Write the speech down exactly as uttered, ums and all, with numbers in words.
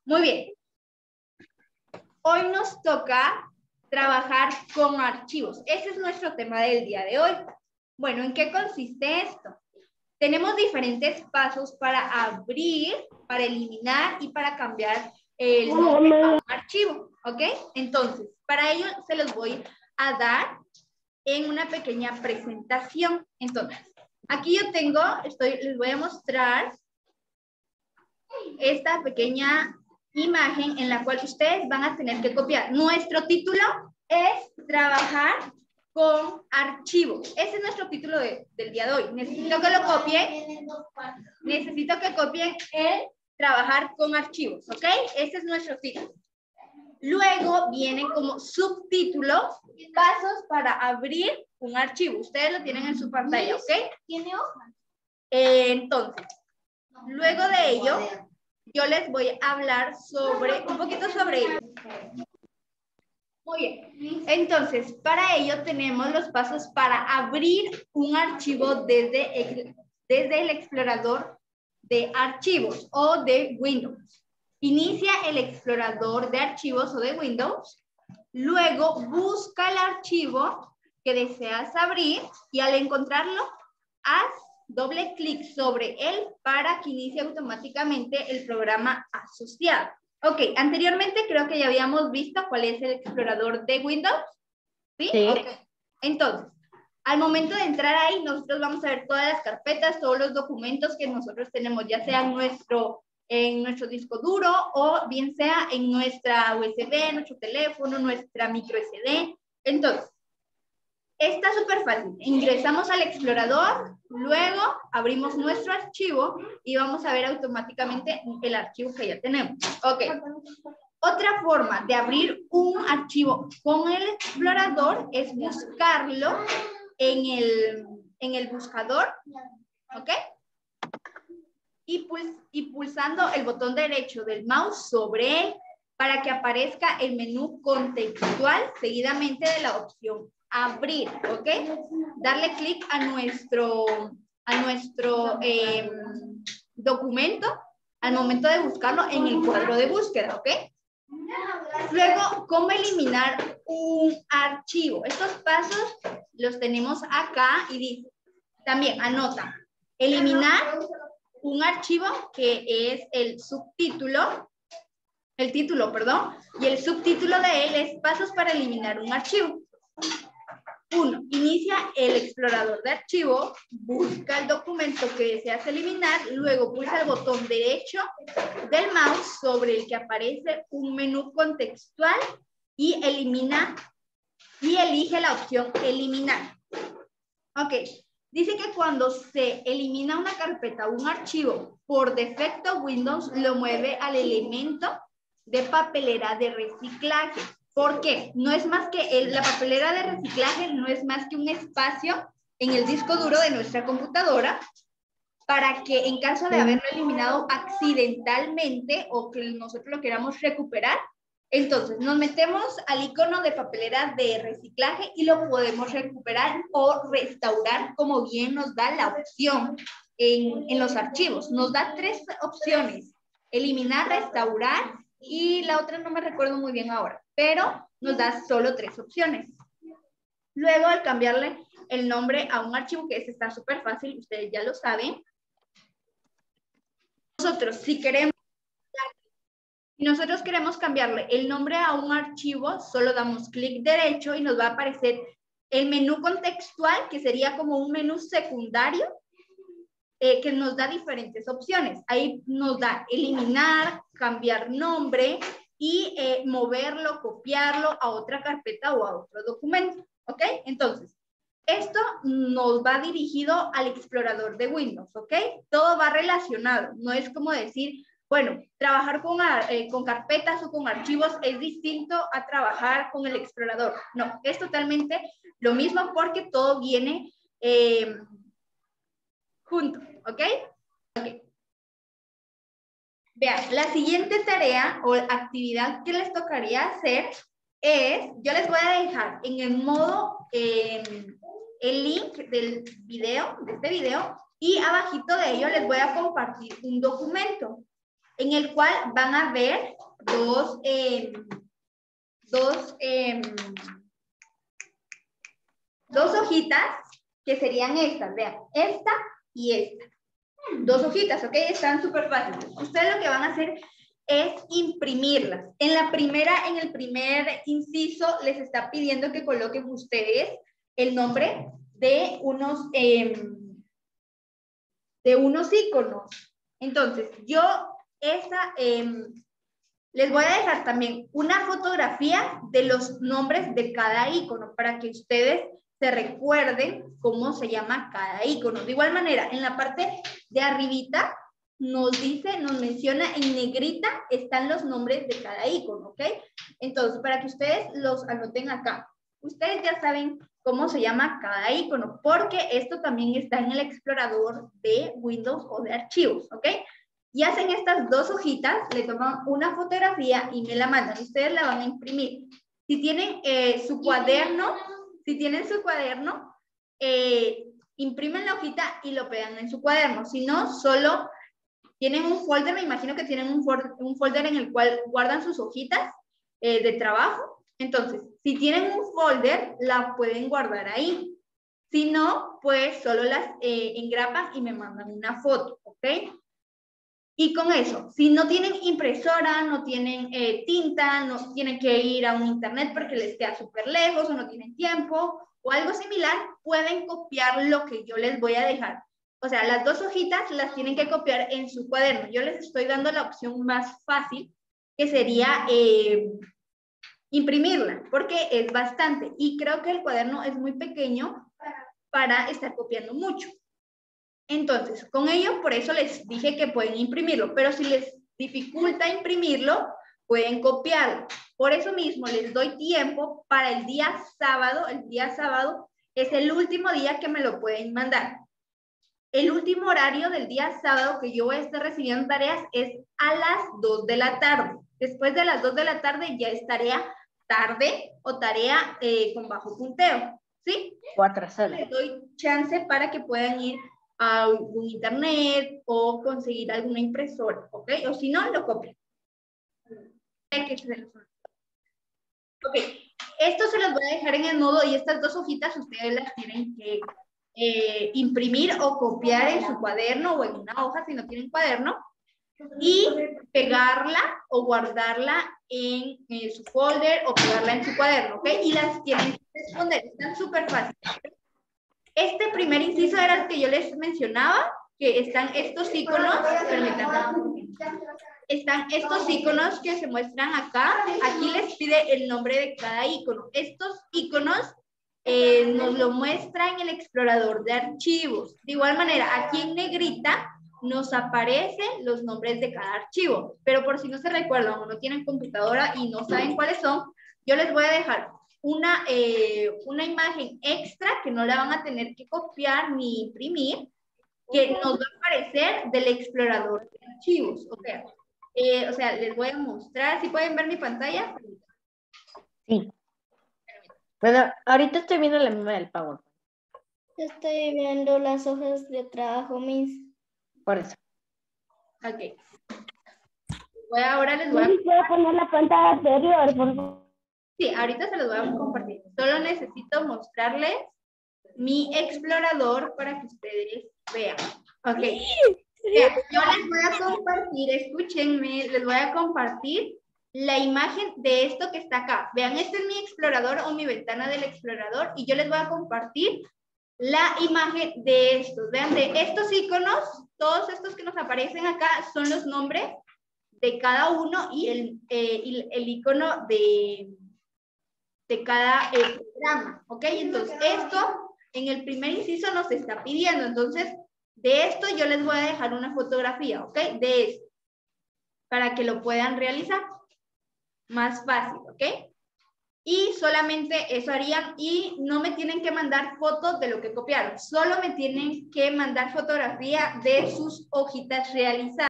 Muy bien. Hoy nos toca trabajar con archivos. Ese es nuestro tema del día de hoy. Bueno, ¿en qué consiste esto? Tenemos diferentes pasos para abrir, para eliminar y para cambiar el nombre a un archivo, ¿ok? Entonces, para ello se los voy a dar en una pequeña presentación. Entonces, aquí yo tengo, estoy, les voy a mostrar esta pequeña imagen en la cual ustedes van a tener que copiar. Nuestro título es trabajar con archivos. Ese es nuestro título de, del día de hoy. Necesito que lo copien. Necesito que copien el trabajar con archivos, ¿ok? Ese es nuestro título. Luego vienen como subtítulos, pasos para abrir un archivo. Ustedes lo tienen en su pantalla, ¿ok? ¿Tiene hojas? Eh, entonces, luego de ello, yo les voy a hablar sobre, un poquito sobre ello. Muy bien. Entonces, para ello tenemos los pasos para abrir un archivo desde el, desde el explorador de archivos o de Windows. Inicia el explorador de archivos o de Windows. Luego busca el archivo que deseas abrir y al encontrarlo, haz doble clic sobre él para que inicie automáticamente el programa asociado. Ok, anteriormente creo que ya habíamos visto cuál es el explorador de Windows. ¿Sí? Sí. Okay. Entonces, al momento de entrar ahí, nosotros vamos a ver todas las carpetas, todos los documentos que nosotros tenemos, ya sea en nuestro, en nuestro disco duro o bien sea en nuestra U S B, nuestro teléfono, nuestra micro S D. Entonces, está súper fácil. Ingresamos al explorador, luego abrimos nuestro archivo y vamos a ver automáticamente el archivo que ya tenemos. Ok. Otra forma de abrir un archivo con el explorador es buscarlo en el, en el buscador. Ok. Y, puls, y pulsando el botón derecho del mouse sobre él para que aparezca el menú contextual seguidamente de la opción abrir, ¿ok? Darle clic a nuestro, a nuestro eh, documento al momento de buscarlo en el cuadro de búsqueda, ¿ok? Luego, ¿cómo eliminar un archivo? Estos pasos los tenemos acá y dice, también anota, eliminar un archivo que es el subtítulo, el título, perdón, y el subtítulo de él es pasos para eliminar un archivo. Uno, inicia el explorador de archivo, busca el documento que deseas eliminar, luego pulsa el botón derecho del mouse sobre el que aparece un menú contextual y elimina y elige la opción eliminar. Ok, dice que cuando se elimina una carpeta o un archivo, por defecto Windows lo mueve al elemento de papelera de reciclaje. ¿Por qué? No es más que el, la papelera de reciclaje no es más que un espacio en el disco duro de nuestra computadora para que en caso de haberlo eliminado accidentalmente o que nosotros lo queramos recuperar, entonces nos metemos al icono de papelera de reciclaje y lo podemos recuperar o restaurar como bien nos da la opción en, en los archivos. Nos da tres opciones: eliminar, restaurar y la otra no me recuerdo muy bien ahora, pero nos da solo tres opciones. Luego, al cambiarle el nombre a un archivo, que ese está súper fácil, ustedes ya lo saben. Nosotros, si queremos, si nosotros queremos cambiarle el nombre a un archivo, solo damos clic derecho y nos va a aparecer el menú contextual, que sería como un menú secundario, Eh, que nos da diferentes opciones. Ahí nos da eliminar, cambiar nombre y eh, moverlo, copiarlo a otra carpeta o a otro documento. ¿Ok? Entonces, esto nos va dirigido al explorador de Windows. ¿Ok? Todo va relacionado. No es como decir, bueno, trabajar con, eh, con carpetas o con archivos es distinto a trabajar con el explorador. No, es totalmente lo mismo porque todo viene Eh, junto, ¿ok? Ok. Vean, la siguiente tarea o actividad que les tocaría hacer es, yo les voy a dejar en el modo, eh, el link del video, de este video, y abajito de ello les voy a compartir un documento. en el cual van a ver dos, eh, dos, eh, dos hojitas que serían estas, vean, esta y esta. Dos hojitas, ¿ok? Están súper fáciles. Ustedes lo que van a hacer es imprimirlas. En la primera, en el primer inciso, les está pidiendo que coloquen ustedes el nombre de unos, eh, de unos iconos. Entonces, yo esa, eh, les voy a dejar también una fotografía de los nombres de cada icono para que ustedes se recuerden cómo se llama cada icono. De igual manera, en la parte de arribita nos dice, nos menciona en negrita están los nombres de cada icono, ¿ok? Entonces, para que ustedes los anoten acá. Ustedes ya saben cómo se llama cada icono, porque esto también está en el explorador de Windows o de archivos, ¿ok? Y hacen estas dos hojitas, le toman una fotografía y me la mandan. Ustedes la van a imprimir. Si tienen eh, su cuaderno, si tienen su cuaderno, eh, imprimen la hojita y lo pegan en su cuaderno. Si no, solo tienen un folder, me imagino que tienen un folder, un folder en el cual guardan sus hojitas eh, de trabajo. Entonces, si tienen un folder, la pueden guardar ahí. Si no, pues solo las eh, engrapan y me mandan una foto, ¿ok? Y con eso, si no tienen impresora, no tienen eh, tinta, no tienen que ir a un internet porque les queda súper lejos o no tienen tiempo o algo similar, pueden copiar lo que yo les voy a dejar. O sea, las dos hojitas las tienen que copiar en su cuaderno. Yo les estoy dando la opción más fácil, que sería eh, imprimirla, porque es bastante. Y creo que el cuaderno es muy pequeño para estar copiando mucho. Entonces, con ello, por eso les dije que pueden imprimirlo, pero si les dificulta imprimirlo, pueden copiarlo. Por eso mismo les doy tiempo para el día sábado. El día sábado es el último día que me lo pueden mandar. El último horario del día sábado que yo voy a estar recibiendo tareas es a las dos de la tarde. Después de las dos de la tarde ya es tarea tarde o tarea eh, con bajo punteo, ¿sí? O atrasada. Les doy chance para que puedan ir a algún internet o conseguir alguna impresora, ¿ok? O si no, lo copian. Ok, esto se los voy a dejar en el modo y estas dos hojitas ustedes las tienen que eh, imprimir o copiar en su cuaderno o en una hoja si no tienen cuaderno y pegarla o guardarla en, en su folder o pegarla en su cuaderno, ¿ok? Y las tienen que responder, están súper fáciles. Este primer inciso era el que yo les mencionaba, que están estos iconos, permítanme, están estos iconos que se muestran acá. Aquí les pide el nombre de cada icono. Estos iconos eh, nos lo muestra en el explorador de archivos. De igual manera, aquí en negrita nos aparecen los nombres de cada archivo. Pero por si no se recuerdan o no tienen computadora y no saben cuáles son, yo les voy a dejar una, eh, una imagen extra que no la van a tener que copiar ni imprimir, que nos va a aparecer del explorador de archivos. O sea, eh, o sea, les voy a mostrar, ¿sí pueden ver mi pantalla? Sí. Bueno, ahorita estoy viendo la misma del PowerPoint. Estoy viendo las hojas de trabajo, mis. Por eso. Ok. Voy a, ahora les voy a... Voy a poner la pantalla anterior, por favor. Sí, ahorita se los voy a compartir. Solo necesito mostrarles mi explorador para que ustedes vean. Ok. Vean, yo les voy a compartir, escúchenme, les voy a compartir la imagen de esto que está acá. Vean, este es mi explorador o mi ventana del explorador y yo les voy a compartir la imagen de estos. Vean, de estos iconos, todos estos que nos aparecen acá son los nombres de cada uno y el, eh, el, el icono de, de cada eh, programa. ¿Ok? Entonces, esto en el primer inciso nos está pidiendo. Entonces, de esto yo les voy a dejar una fotografía, ¿ok? De esto, para que lo puedan realizar más fácil, ¿ok? Y solamente eso harían y no me tienen que mandar fotos de lo que copiaron, solo me tienen que mandar fotografía de sus hojitas realizadas.